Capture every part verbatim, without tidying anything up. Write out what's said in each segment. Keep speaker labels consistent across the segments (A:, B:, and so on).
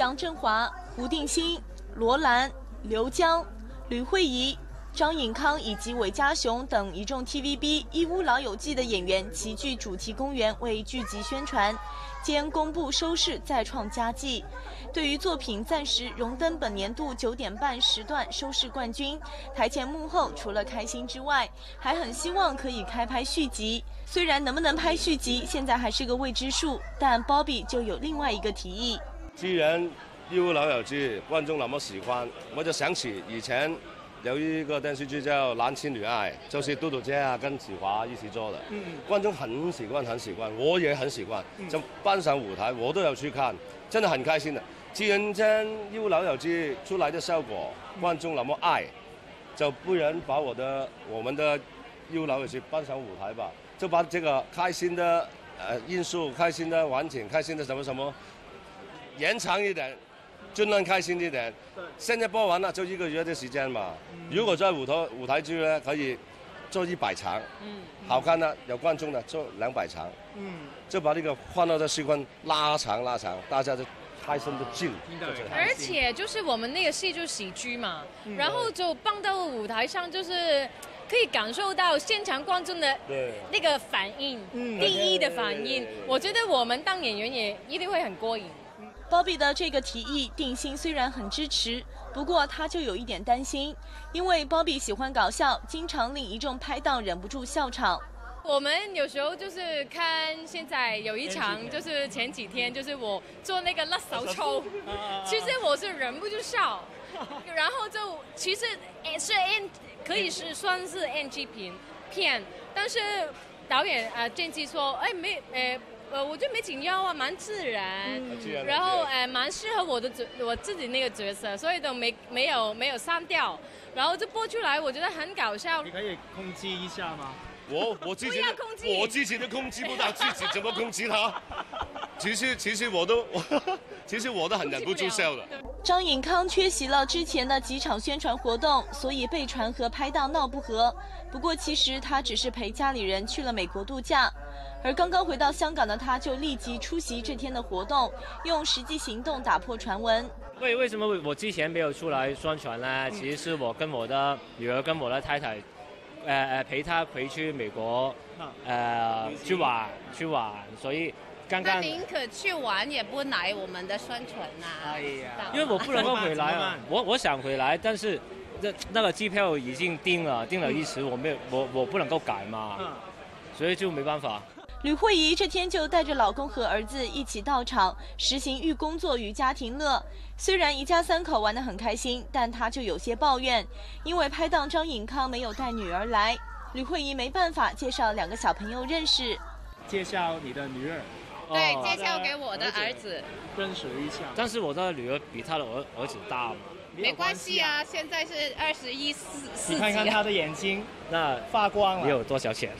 A: 杨振华、胡定欣、罗兰、刘江、吕慧仪、张颖康以及韦家雄等一众 T V B《义乌老友记》的演员齐聚主题公园为剧集宣传，兼公布收视再创佳绩。对于作品暂时荣登本年度九点半时段收视冠军，台前幕后除了开心之外，还很希望可以开拍续集。虽然能不能拍续集现在还是个未知数，但 Bobby 就有另外一个提议。
B: 既然《义乌老友记》观众那么喜欢，我就想起以前有一个电视剧叫《男亲女爱》，就是嘟嘟姐啊跟子华一起做的，嗯，观众很喜欢很喜欢，我也很喜欢，就搬上舞台我都有去看，真的很开心的。既然将《义乌老友记》出来的效果，观众那么爱，就不然把我的我们的《义乌老友记》搬上舞台吧，就把这个开心的呃因素、开心的晚景、开心的什么什么延长一点。尽量开心一点。现在播完了就一个月的时间嘛。如果在舞台舞台剧呢，可以做一百场，嗯，好看的有观众的做两百场，嗯，就把那个欢乐的时光拉长拉长，大家就开心的进。
C: 而且就是我们那个戏就是喜剧嘛，嗯、然后就放到舞台上就是。可以感受到现场观众的那个反应，嗯、第一的反应，我觉得我们当演员也一定会很过瘾。
A: Bobby 的这个提议，定欣虽然很支持，不过他就有一点担心，因为 Bobby 喜欢搞笑，经常令一众拍档忍不住笑场。
C: 我们有时候就是看现在有一场，就是前几天就是我做那个辣手抽，其实我是忍不住笑，然后就其实是 N 可以是算是 N G 片片，但是导演啊郑基说，哎没呃。呃，我觉得没紧要啊，蛮自然，嗯、然后呃，蛮适合我的角，我自己那个角色，所以都没没有没有删掉，然后就播出来，我觉得很搞笑。
D: 你可以攻击一下吗？
B: 我我自己的我自己都攻击不到自己，怎么攻击他？其实其实我都我其实我都很忍不住笑的。
A: 张颖康缺席了之前的几场宣传活动，所以被传和拍档闹不和。不过其实他只是陪家里人去了美国度假。而刚刚回到香港的他，就立即出席这天的活动，用实际行动打破传闻。
E: 为为什么我之前没有出来宣传呢？其实是我跟我的女儿跟我的太太，呃呃陪她回去美国，呃去玩去玩，所以刚刚。
F: 那宁可去玩也不来我们的宣传呐、啊。哎
E: 呀，因为我不能够回来啊，我我想回来，但是这那个机票已经订了，订了一时，我没有我我不能够改嘛，所以就没办法。
A: 吕慧仪这天就带着老公和儿子一起到场，实行寓工作与家庭乐。虽然一家三口玩得很开心，但她就有些抱怨，因为拍档张颖康没有带女儿来，吕慧仪没办法介绍两个小朋友认识。
D: 介绍你的女儿。
F: 对，哦、介绍给我的儿子
D: 认识一下。
E: 但是我的女儿比他的儿儿子大嘛。
F: 没关系啊，现在是二十一四四
D: 你看看他的眼睛，
E: 那
D: 发光了。
E: 你有多少钱？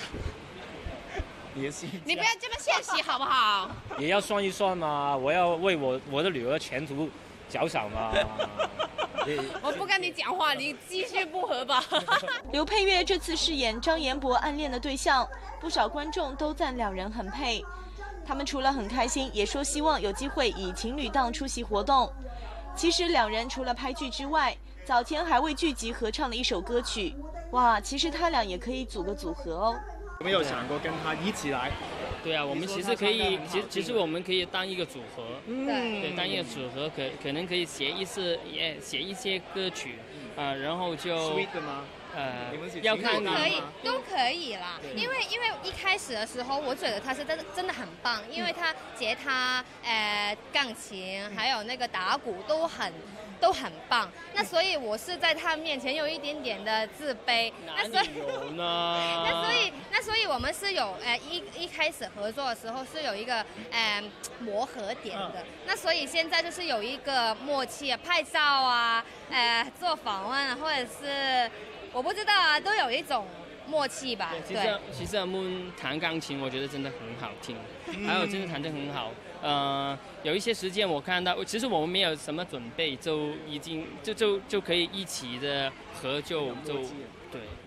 F: 你不要这么现实好不好？
E: 也要算一算嘛，我要为我我的女儿前途着想嘛。
F: 我不跟你讲话，你继续不和吧。
A: 刘佩玥这次饰演张彦博暗恋的对象，不少观众都赞两人很配。他们除了很开心，也说希望有机会以情侣档出席活动。其实两人除了拍剧之外，早前还为剧集合唱了一首歌曲。哇，其实他俩也可以组个组合哦。
D: 有没有想过跟他一起来？
G: 对啊，我们其实可以，其实其实我们可以当一个组合，嗯，对，当一个组合可可能可以写一些也写一些歌曲，啊、呃，然后就
D: sweet 的吗？
G: 呃，要看
F: 都可以，都可以啦。因为因为一开始的时候，我觉得他是真的真的很棒，因为他吉他、呃钢琴还有那个打鼓都很都很棒。那所以我是在他面前有一点点的自卑。
G: 哪里有呢？
F: 那所以那所以我们是有呃一一开始合作的时候是有一个呃磨合点的。那所以现在就是有一个默契啊，拍照啊，呃做访问或者是。我不知道啊，都有一种默契吧。
G: 其实其实我们弹钢琴，我觉得真的很好听，嗯、还有真的弹得很好。呃，有一些时间我看到，其实我们没有什么准备，就已经就就就可以一起的合就就对。